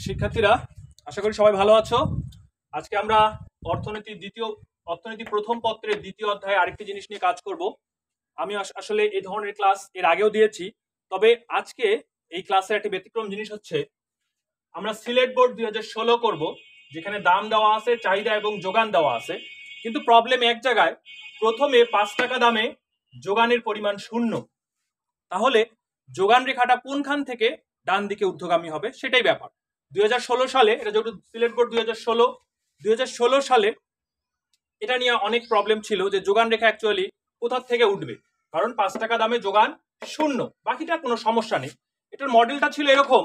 শিক্ষার্থীরা আশা করি সবাই ভালো আছো। আজকে আমরা অর্থনীতি প্রথম পত্রের দ্বিতীয় অধ্যায়ে আরেকটি জিনিস নিয়ে কাজ করব। আমি আসলে এই ধরনের ক্লাস এর আগেও দিয়েছি, তবে আজকে এই ক্লাসের একটি ব্যতিক্রম জিনিস হচ্ছে আমরা সিলেট বোর্ড 2016 করব, যেখানে দাম দেওয়া আছে, চাহিদা এবং যোগান দেওয়া আছে। কিন্তু প্রবলেম এক জায়গায়, প্রথমে 5 টাকা দামে যোগানের পরিমাণ 0। তাহলে যোগান রেখাটা কোনখান থেকে ডান দিকে ঊর্ধ্বগামী হবে সেটাই ব্যাপার। 2016 সালে, এটা যেহেতু সিলেট বোর্ড 2016 সালে এটা নিয়ে অনেক প্রবলেম ছিল যে যোগান রেখা অ্যাকচুয়ালি কোথা থেকে উঠবে, কারণ 5 টাকা দামে যোগান 0, বাকিটা কোনো সমস্যা নেই। এটার মডেলটা ছিল এরকম,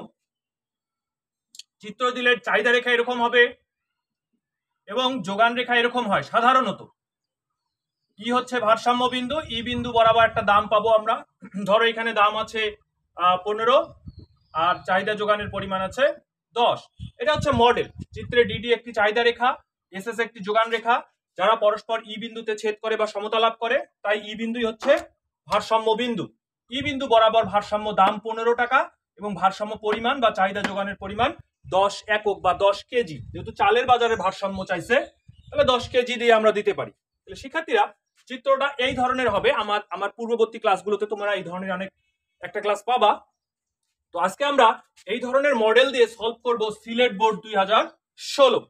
চিত্র দিলে চাহিদা রেখা এরকম হবে এবং যোগান রেখা এরকম হয় সাধারণত। ই হচ্ছে ভারসাম্য বিন্দু, ই বিন্দু বরাবর একটা দাম পাবো আমরা। ধরো এখানে দাম আছে 15 আর চাহিদা যোগানের পরিমাণ আছে 10। এটা হচ্ছে মডেল। চিত্রে ডিডি একটি চাহিদা রেখা, এসএস একটি যোগান রেখা, যারা পরস্পর ই বিন্দুতে ছেদ করে বা সমতা লাভ করে, তাই ই বিন্দুই হচ্ছে ভারসাম্য বিন্দু। ই বিন্দু বরাবর ভারসাম্য দাম 15 টাকা এবং ভারসাম্য পরিমাণ বা চাহিদা যোগানের পরিমাণ 10 একক বা 10 কেজি। যেহেতু চালের বাজারে ভারসাম্য চাইছে, তাহলে 10 কেজি দিয়ে আমরা দিতে পারি। তাহলে শিক্ষার্থীরা চিত্রটা এই ধরনের হবে। আমার পূর্ববর্তী ক্লাসগুলোতে তোমরা এই ধরনের অনেক একটা ক্লাস পাবা। তো আজকে আমরা এই ধরনের মডেল দিয়ে সলভ করব সিলেট বোর্ড 2016।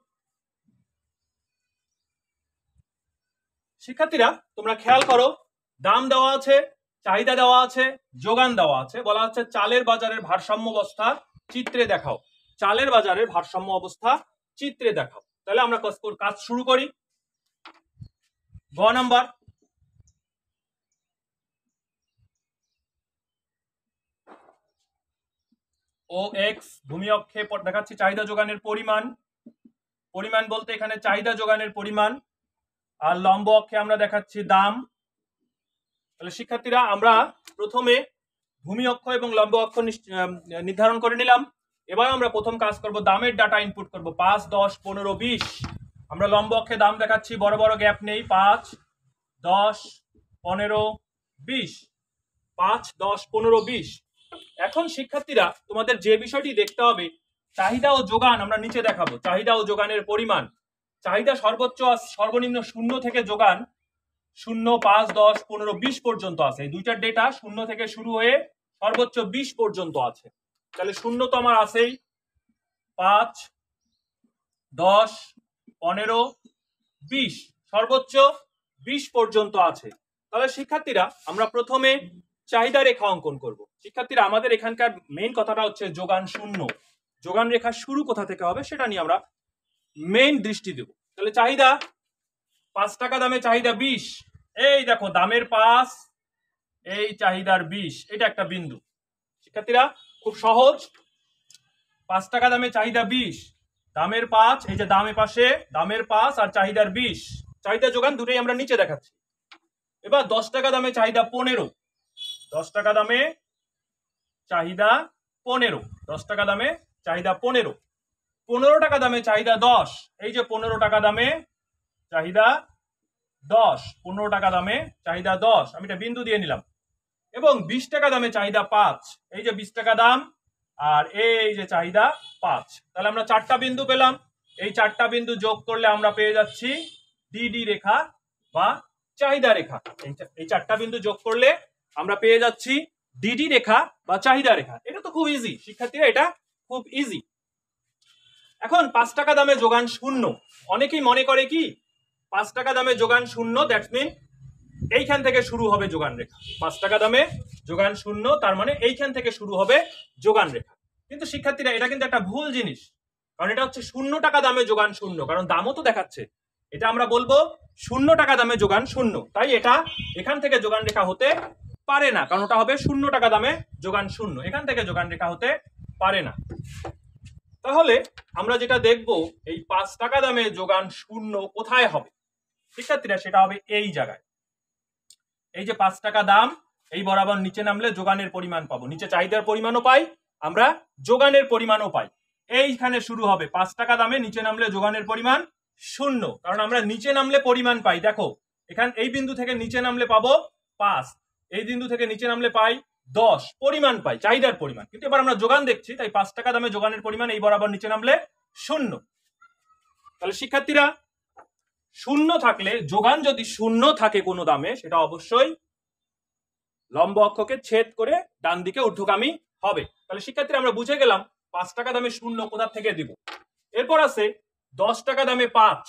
শিক্ষার্থীরা তোমরা খেয়াল করো, দাম দেওয়া আছে, চাহিদা দেওয়া আছে, যোগান দেওয়া আছে। বলা হচ্ছে চালের বাজারের ভারসাম্য অবস্থা চিত্রে দেখাও। চালের বাজারের ভারসাম্য অবস্থা চিত্রে দেখাও। তাহলে আমরা কাজ শুরু করি। গ নাম্বার, ও এক্স ভূমি অক্ষে দেখাচ্ছি চাহিদা যোগানের পরিমাণ। পরিমাণ বলতে এখানে চাহিদা যোগানের পরিমাণ, আর লম্ব অক্ষে আমরা দেখাচ্ছি দাম। তাহলে শিক্ষার্থীরা আমরা প্রথমে ভূমি অক্ষ এবং লম্ব অক্ষ নির্ধারণ করে নিলাম। এবার আমরা প্রথম কাজ করব, দামের ডাটা ইনপুট করব। 5, 10, 15, 20। আমরা লম্ব অক্ষে দাম দেখাচ্ছি, বড় বড় গ্যাপ নেই। 5, 10, 15, 20। 5, 10, 15, 20। এখন শিক্ষার্থীরা তোমাদের যে বিষয়টি দেখতে হবে, চাহিদা ও যোগান আমরা নিচে দেখাবো। চাহিদা ও যোগানের পরিমাণ, চাহিদা সর্বোচ্চ সর্বনিম্ন 0 থেকে যোগান 0, 5, 10, 15, 20 পর্যন্ত আছে। এই দুইটার ডেটা 0 থেকে শুরু হয়ে সর্বোচ্চ 20 পর্যন্ত আছে। তাহলে 0 তো আমার আছেই, 5, 10, 15, 20, সর্বোচ্চ 20 পর্যন্ত আছে। তাহলে শিক্ষার্থীরা আমরা প্রথমে চাহিদা রেখা অঙ্কন করব। শিক্ষার্থীরা আমাদের এখানকার মেইন কথাটা হচ্ছে যোগান 0। যোগান রেখা শুরু কোথা থেকে হবে সেটা নিয়ে আমরা মেইন দৃষ্টি দেব। তাহলে চাহিদা 5 টাকা দামে চাহিদা 20। এই দেখো দামের 5, এই চাহিদার 20, এটা একটা বিন্দু। শিক্ষার্থীরা খুব সহজ, 5 টাকা দামে চাহিদা 20, দামের 5, এই যে দামের পাশে দামের 5 আর চাহিদার 20, চাহিদা যোগান দুটোই আমরা নিচে দেখাচ্ছি। এবার 10 টাকা দামে চাহিদা 15, 10 টাকা দামে চাহিদা 15, 10 টাকা দামে চাহিদা 15, 15 টাকা দামে চাহিদা 10, এই যে 15 টাকা দামে চাহিদা 10, 15 টাকা দামে চাহিদা 10, আমি এটা বিন্দু দিয়ে নিলাম। এবং 20 টাকা দামে চাহিদা 5, এই যে 20 টাকা দাম আর এই যে চাহিদা 5। তাহলে আমরা 4টা বিন্দু পেলাম। এই 4টা বিন্দু যোগ করলে আমরা পেয়ে যাচ্ছি ডিডি রেখা বা চাহিদা রেখা। এই 4টা বিন্দু যোগ করলে আমরা পেয়ে যাচ্ছি ডিডি রেখা বা চাহিদা রেখা। এটা তো খুব ইজি শিক্ষার্থীরা, এটা খুব ইজি। এখন 5 টাকা দামে যোগান 0। অনেকেই মনে করে কি 5 টাকা দামে যোগান 0, দ্যাটস মিন এইখান থেকে শুরু হবে যোগান রেখা। 5 টাকা দামে যোগান 0, তার মানে এইখান থেকে শুরু হবে যোগান রেখা। কিন্তু শিক্ষার্থীরা এটা কিন্তু একটা ভুল জিনিস, কারণ এটা হচ্ছে 0 টাকা দামে যোগান 0, কারণ দামও তো দেখাচ্ছে। এটা আমরা বলবো 0 টাকা দামে যোগান 0, তাই এটা এখান থেকে যোগান রেখা হতে পারে না, কারণ ওটা হবে 0 টাকা দামে যোগান 0, এখান থেকে যোগান রেখা হতে পারে না। তাহলে আমরা যেটা দেখব, এই 5 টাকা দামে যোগান 0 কোথায় হবে শিক্ষার্থীরা, সেটা হবে এই জায়গায়। এই যে 5 টাকা দাম, এই বরাবর নিচে নামলে যোগানের পরিমাণ পাবো। নিচে চাহিদার পরিমাণও পাই, আমরা যোগানের পরিমাণও পাই। এইখানে শুরু হবে 5 টাকা দামে, নিচে নামলে যোগানের পরিমাণ 0, কারণ আমরা নিচে নামলে পরিমাণ পাই। দেখো এখান এই বিন্দু থেকে নিচে নামলে পাবো 5, এই বিন্দু থেকে নিচে নামলে পাই 10 পরিমাণ পাই, চাহিদার পরিমাণ। কিন্তু এবার আমরা যোগান দেখছি, তাই 5 টাকা দামে যোগানের পরিমাণ এই বরাবর নিচে নামলে 0। তাহলে শিক্ষার্থীরা শূন্য থাকলে, যোগান যদি শূন্য থাকে কোনো দামে, সেটা অবশ্যই লম্ব অক্ষকে ছেদ করে ডান দিকে ঊর্ধ্বগামী হবে। তাহলে শিক্ষার্থীরা আমরা বুঝে গেলাম 5 টাকা দামে শূন্য কোথা থেকে দিব। এরপর আছে 10 টাকা দামে 5।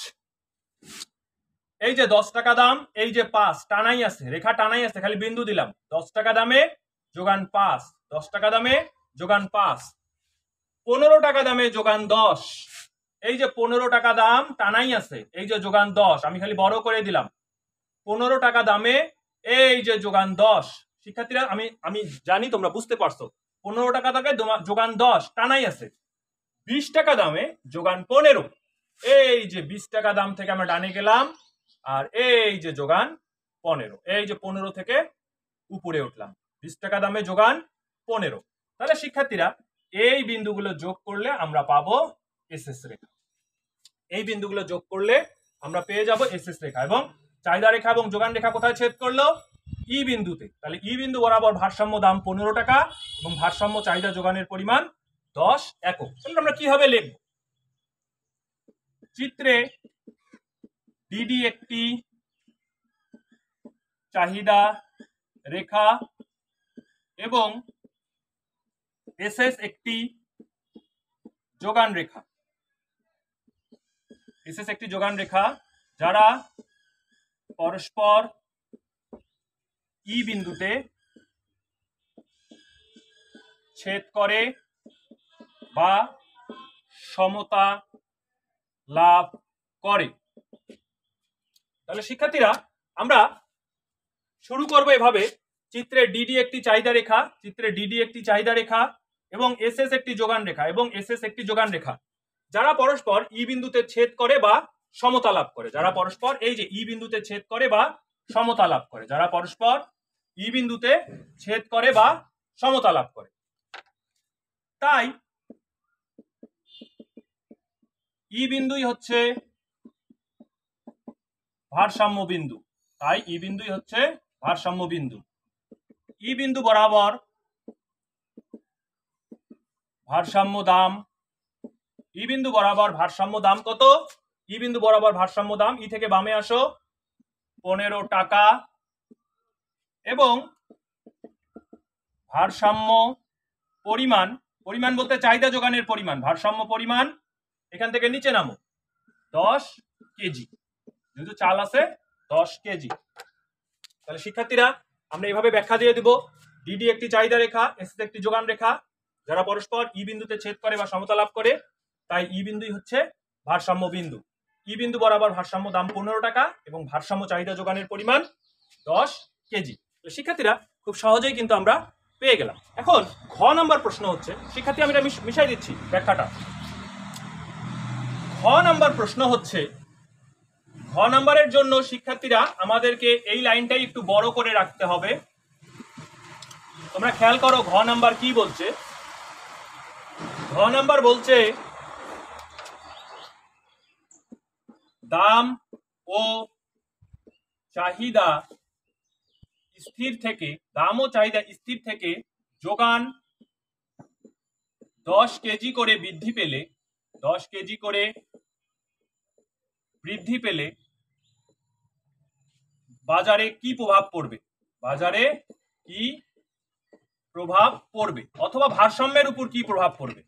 এই যে 10 টাকা দাম, এই যে 5 টানাই আছে, রেখা টানাই আছে, খালি বিন্দু দিলাম। 10 টাকা দামে যোগান 5, 10 টাকা দামে যোগান 5। 15 টাকা দামে যোগান 10। এই যে 15 টাকা দাম টানাই আছে, এই যে যোগান 10, আমি খালি বড় করে দিলাম। 15 টাকা দামে এই যে যোগান 10। শিক্ষার্থীরা আমি জানি তোমরা বুঝতে পারছো। 15 টাকা দামে যোগান 10 টানাই আছে। 20 টাকা দামে যোগান 15। এই যে 20 টাকা দাম থেকে আমরা ডানে গেলাম, আর এই যে যোগান 15, এই যে 15 থেকে উপরে উঠলাম। 20 টাকা দামে যোগান 15। তাহলে শিক্ষার্থীরা এই বিন্দুগুলো যোগ করলে আমরা পাবো এসএস রেখা। এই বিন্দুগুলো যোগ করলে আমরা পেয়ে যাব এসএস রেখা। এবং চাহিদা রেখা এবং যোগান রেখা কোথায় ছেদ করলো? ই বিন্দুতে। তাহলে ই বিন্দু বরাবর ভারসাম্য দাম 15 টাকা এবং ভারসাম্য চাহিদা যোগানের পরিমাণ 10 একক। তাহলে আমরা কিভাবে লিখব? চিত্রে ডিডি একটি চাহিদা রেখা এবং এসএস একটি যোগান রেখা। এসএস একটি যোগান রেখা যারা পরস্পর ই বিন্দুতে ছেদ করে বা সমতা লাভ করে। তাহলে শিক্ষার্থীরা আমরা শুরু করব এভাবে। চিত্রে ডিডি একটি চাহিদা রেখা, চিত্রে ডিডি একটি চাহিদা রেখা এবং এসএস একটি যোগান রেখা এবং এসএস একটি যোগান রেখা যারা পরস্পর ই বিন্দুতে ছেদ করে বা সমতা লাভ করে। যারা পরস্পর এই যে ই বিন্দুতে ছেদ করে বা সমতা লাভ করে, যারা পরস্পর ই বিন্দুতে ছেদ করে বা সমতা লাভ করে। তাই ই বিন্দুই হচ্ছে ভারসাম্য বিন্দু। তাই ই বিন্দুই হচ্ছে ভারসাম্য বিন্দু। ই বিন্দু বরাবর ভারসাম্য দাম, ই বিন্দু বরাবর ভারসাম্য দাম কত? ই বিন্দু বরাবর ভারসাম্য দাম, ই থেকে বামে আসো, 15 টাকা। এবং ভারসাম্য পরিমাণ, পরিমাণ বলতে চাহিদা যোগানের পরিমাণ, ভারসাম্য পরিমাণ এখান থেকে নিচে নামো, 10 কেজি। যেহেতু চাল আছে 10 কেজি। তাহলে শিক্ষার্থীরা আমরা এইভাবে ব্যাখ্যা দিয়ে দিব। ডিডি একটি চাহিদা রেখা, এসএস একটি যোগান রেখা যারা পরস্পর ই বিন্দুতে ছেদ করে বা সমতা লাভ করে, তাই ই বিন্দুই হচ্ছে ভারসাম্য বিন্দু। ই বিন্দু বরাবর ভারসাম্য দাম 15 টাকা এবং ভারসাম্য চাহিদা যোগানের পরিমাণ 10 কেজি। শিক্ষার্থীরা খুব সহজেই কিন্তু আমরা পেয়ে গেলাম। এখন ঘ নাম্বার প্রশ্ন হচ্ছে, শিক্ষার্থী আমি এটা মিশাই দিচ্ছি ব্যাখ্যাটা। ঘ নাম্বার প্রশ্ন হচ্ছে, ঘ নাম্বারের জন্য শিক্ষার্থীরা আমাদেরকে এই লাইনটাই একটু বড় করে রাখতে হবে। তোমরা খেয়াল করো ঘ নাম্বার কি বলছে। ঘ নাম্বার বলছে দাম ও চাহিদা স্থির থেকে, দাম ও চাহিদা স্থির থেকে যোগান 10 কেজি করে বৃদ্ধি পেলে, 10 কেজি করে বৃদ্ধি পেলে বাজারে কি প্রভাব পড়বে? বাজারে কি প্রভাব পড়বে অথবা ভারসাম্যের উপর কি প্রভাব পড়বে?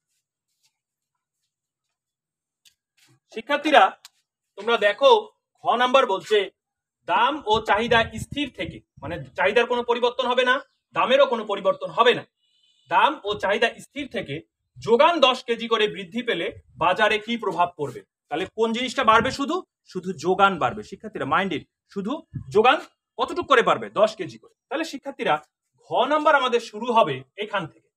শিক্ষার্থীরা তোমরা দেখো ঘ নাম্বার বলছে দাম ও চাহিদা স্থির থেকে, মানে চাহিদার কোনো পরিবর্তন হবে না, দামেরও কোনো পরিবর্তন হবে না। দাম ও চাহিদা স্থির থেকে যোগান 10 কেজি করে বৃদ্ধি পেলে বাজারে কি প্রভাব পড়বে? তাহলে কোন জিনিসটা বাড়বে? শুধু শুধু যোগান বাড়বে। শিক্ষার্থীরা মাইন্ডেড, শুধু যোগান কতটুকু করে বাড়বে? 10 কেজি করে। তাহলে শিক্ষার্থীরা ঘ নাম্বার আমাদের শুরু হবে এখান থেকে।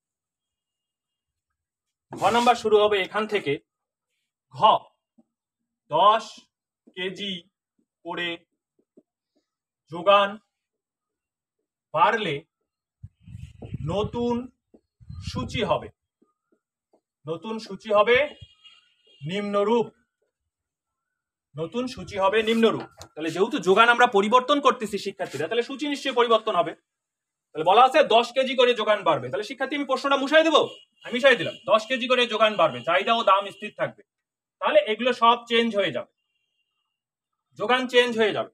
ঘ নাম্বার শুরু হবে এখান থেকে। ঘ 10 কেজি করে যোগান বাড়লে নতুন সূচি হবে, নতুন সূচি হবে নিম্নরূপ, নতুন সূচি হবে নিম্নরূপ। তাহলে যেহেতু যোগান আমরা পরিবর্তন করতেছি শিক্ষার্থীরা, তাহলে সূচি নিশ্চয়ই পরিবর্তন হবে। তাহলে বলা আছে 10 কেজি করে যোগান বাড়বে। তাহলে শিক্ষার্থী আমি প্রশ্নটা মুছাই দেবো, আমি মিশাই দিলাম 10 কেজি করে যোগান বাড়বে, চাহিদা ও দাম স্থির থাকবে। তাহলে এগুলো সব চেঞ্জ হয়ে যাবে, যোগান চেঞ্জ হয়ে যাবে,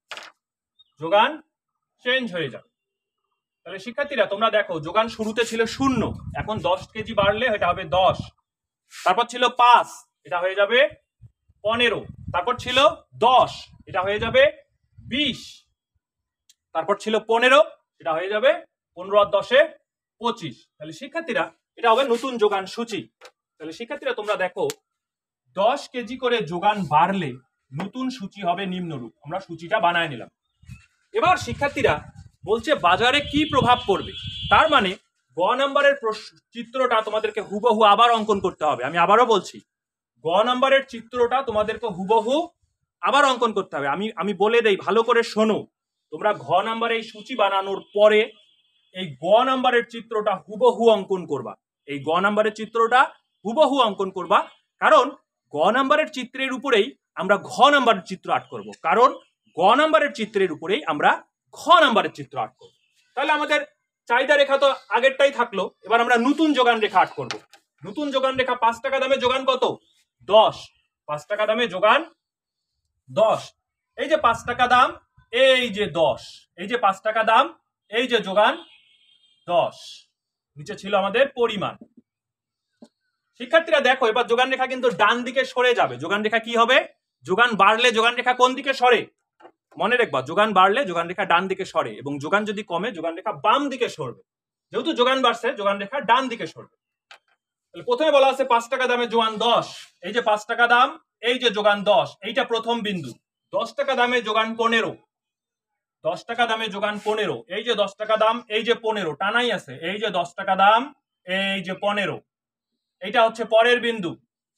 যোগান চেঞ্জ হয়ে যাবে। তাহলে শিক্ষার্থীরা তোমরা দেখো, যোগান শুরুতে ছিল 0, এখন 10 কেজি বাড়লে এটা হবে 10, তারপর ছিল 5, এটা হয়ে যাবে 15, তারপর ছিল 10, এটা হয়ে যাবে 20, তারপর ছিল 15, এটা হয়ে যাবে 15 আর 10 এ 25। তাহলে শিক্ষার্থীরা এটা হবে নতুন যোগান সূচি। তাহলে শিক্ষার্থীরা তোমরা দেখো, 10 কেজি করে যোগান বাড়লে নতুন সূচি হবে নিম্নরূপ। আমরা সূচিটা বানায় নিলাম। এবার শিক্ষার্থীরা বলছে বাজারে কি প্রভাব পড়বে, তার মানে গ নাম্বারের চিত্রটা তোমাদেরকে হুবহু আবার অঙ্কন করতে হবে। আমি আবারও বলছি, গ নাম্বারের চিত্রটা তোমাদেরকে হুবহু আবার অঙ্কন করতে হবে। আমি বলে দেই, ভালো করে শোনো। তোমরা ঘ নাম্বারে এই সূচি বানানোর পরে এই গ নাম্বারের চিত্রটা হুবহু অঙ্কন করবা। এই গ নাম্বারের চিত্রটা হুবহু অঙ্কন করবা, কারণ গ নাম্বারের চিত্রের উপরেই আমরা ঘ নাম্বারের চিত্র আর্ট করব, কারণ গ নাম্বারের চিত্রের উপরেই আমরা ঘ নাম্বারের চিত্র আর্ট করব। তাহলে আমাদের চাহিদা রেখা তো আগেরটাই থাকলো, এবার আমরা নতুন যোগান রেখা আর্ট করব। নতুন যোগান রেখা 5 টাকা দামে যোগান কত? 10। 5 টাকা দামে যোগান 10। এই যে 5 টাকা দাম, এই যে 10, এই যে 5 টাকা দাম, এই যে যোগান 10, নিচে ছিল আমাদের পরিমাণ। শিক্ষার্থীরা দেখো, এবার যোগান রেখা কিন্তু ডান দিকে সরে যাবে। যোগান রেখা কি হবে? যোগান বাড়লে যোগান রেখা কোন দিকে সরে? মনে রাখবা, যোগান বাড়লে যোগান রেখা ডান দিকে সরে, এবং যোগান যদি কমে যোগান রেখা বাম দিকে সরবে। যেহেতু যোগান বাড়ছে, যোগান রেখা ডান দিকে সরবে। তাহলে প্রথমে বলা আছে 5 টাকা দামে যোগান 10, এই যে 5 টাকা দাম, এই যে যোগান 10, এইটা প্রথম বিন্দু। 10 টাকা দামে যোগান 15, 10 টাকা দামে যোগান 15, এই যে 10 টাকা দাম, এই যে 15, টানাই আছে, এই যে 10 টাকা দাম, এই যে 15, এইটা হচ্ছে পরের বিন্দু।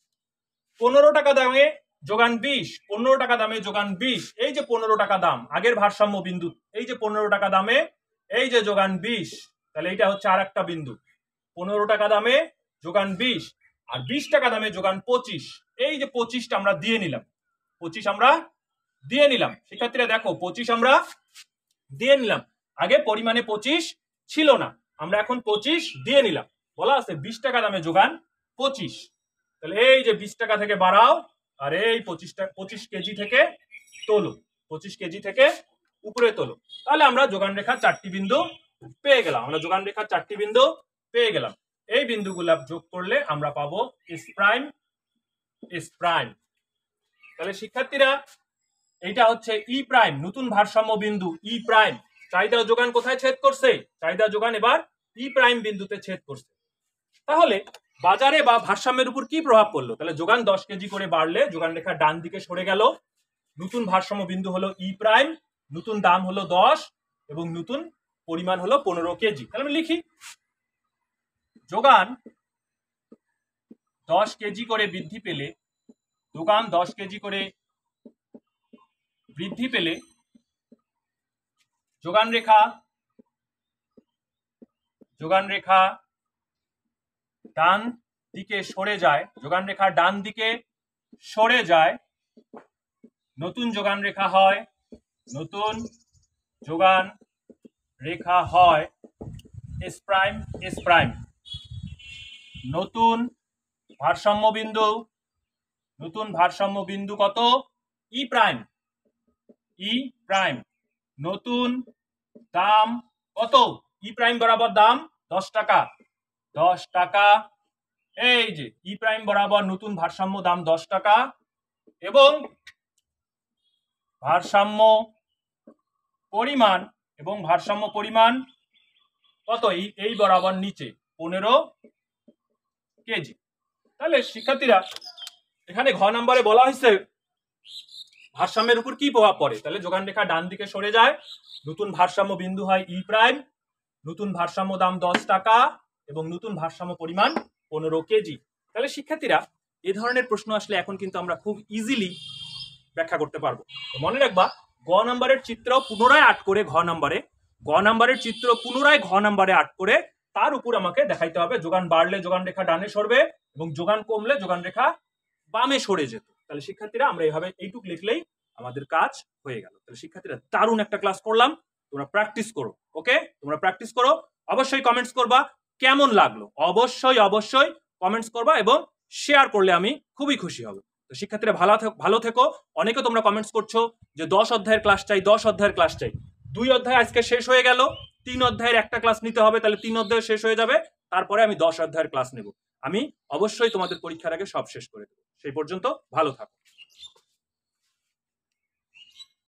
15 টাকা দামে যোগান 20, 15 টাকা দামে যোগান 20, এই যে 15 টাকা দাম, আগের ভারসাম্য বিন্দু, এই যে 15 টাকা দামে, এই যে যোগান 20, তাহলে এইটা হচ্ছে আর একটা বিন্দু। 15 টাকা দামে যোগান 20, আর 20 টাকা দামে যোগান 25, এই যে 25টা আমরা দিয়ে নিলাম, 25 আমরা দিয়ে নিলাম। শিক্ষার্থীরা দেখো, 25 আমরা দিয়ে নিলাম। আগে পরিমাণে 25 ছিল না, আমরা এখন 25 দিয়ে নিলাম। বলা আছে 20 টাকা দামে যোগান 25, তাহলে এই যে 20 টাকা থেকে বাড়াও, আর এই 25 কেজি থেকে তোলো, 25 কেজি থেকে উপরে তোলো। তাহলে আমরা যোগান রেখার 4টি বিন্দু পেয়ে গেলাম। আমরা যোগান রেখার 4টি বিন্দু পেয়ে গেলাম। এই বিন্দুগুলা যোগ করলে আমরা পাবো এস প্রাইম, এস প্রাইম। তাহলে শিক্ষার্থীরা এইটা হচ্ছে ই প্রাইম, নতুন ভারসাম্য বিন্দু ই প্রাইম। চাহিদা যোগান কোথায় ছেদ করছে? চাহিদা যোগান এবার ই প্রাইম বিন্দুতে ছেদ করছে। তাহলে বাজারে বা ভারসাম্যের উপর কি প্রভাব পড়লো? তাহলে যোগান 10 কেজি করে বাড়লে যোগান রেখা ডান দিকে সরে গেল, নতুন ভারসাম্য বিন্দু হলো ই প্রাইম, নতুন দাম হলো 10, এবং নতুন পরিমাণ হলো 15 কেজি। তাহলে আমি লিখি, যোগান 10 কেজি করে বৃদ্ধি পেলে, যোগান 10 কেজি করে বৃদ্ধি পেলে যোগান রেখা ডান দিকে সরে যায়, যোগান রেখা ডান দিকে সরে যায়, নতুন যোগান রেখা হয়, নতুন যোগান রেখা হয় এস প্রাইম, এস প্রাইম। নতুন ভারসাম্য বিন্দু, নতুন ভারসাম্য বিন্দু কত? E prime, E prime. নতুন দাম কত? ই প্রাইম বরাবর দাম 10 টাকা, 10 টাকা। এই যে ই প্রাইম বরাবর নতুন ভারসাম্য দাম 10 টাকা, এবং ভারসাম্য পরিমাণ, এবং ভারসাম্য পরিমাণ কত? এই বরাবর নিচে 15 কেজি। তাহলে শিক্ষার্থীরা এখানে ঘ নম্বরে বলা হয়েছে ভারসাম্যের উপর কি প্রভাব পড়ে। তাহলে যোগান রেখা ডান দিকে সরে যায়, নতুন ভারসাম্য বিন্দু হয় ই প্রাইম, নতুন ভারসাম্য দাম 10 টাকা, এবং নতুন ভারসাম্য পরিমাণ 15 কেজি। তাহলে শিক্ষার্থীরা এ ধরনের প্রশ্ন আসলে এখন কিন্তু আমরা খুব ইজিলি ব্যাখ্যা করতে পারবো। মনে রাখবা, গ নম্বরের চিত্র পুনরায় আট করে ঘ নম্বরে, গ নম্বরের চিত্র পুনরায় ঘ নম্বরে আট করে তার উপর আমাকে দেখাইতে হবে যোগান বাড়লে যোগান রেখা ডানে সরবে, এবং যোগান কমলে যোগান রেখা বামে সরে যেত। তাহলে শিক্ষার্থীরা আমরা এইভাবে এইটুক লিখলেই আমাদের কাজ হয়ে গেল। তাহলে শিক্ষার্থীরা দারুণ একটা ক্লাস করলাম। তোমরা প্র্যাকটিস করো। ওকে, তোমরা প্র্যাকটিস করো, অবশ্যই কমেন্টস করবা কেমন লাগলো, অবশ্যই অবশ্যই কমেন্টস করবা এবং শেয়ার করলে আমি খুবই খুশি হব। তো শিক্ষার্থীরা ভালো থেকো। অনেকে তোমরা কমেন্টস করছো যে 10 অধ্যায়ের ক্লাস চাই, 10 অধ্যায়ের ক্লাস চাই। 2 অধ্যায় আজকে শেষ হয়ে গেল, 3 অধ্যায়ের একটা ক্লাস নিতে হবে, তাহলে 3 অধ্যায় শেষ হয়ে যাবে, তারপরে আমি 10 অধ্যায়ের ক্লাস নেব। আমি অবশ্যই তোমাদের পরীক্ষার আগে সব শেষ করে দেবো। সেই পর্যন্ত ভালো থাকো।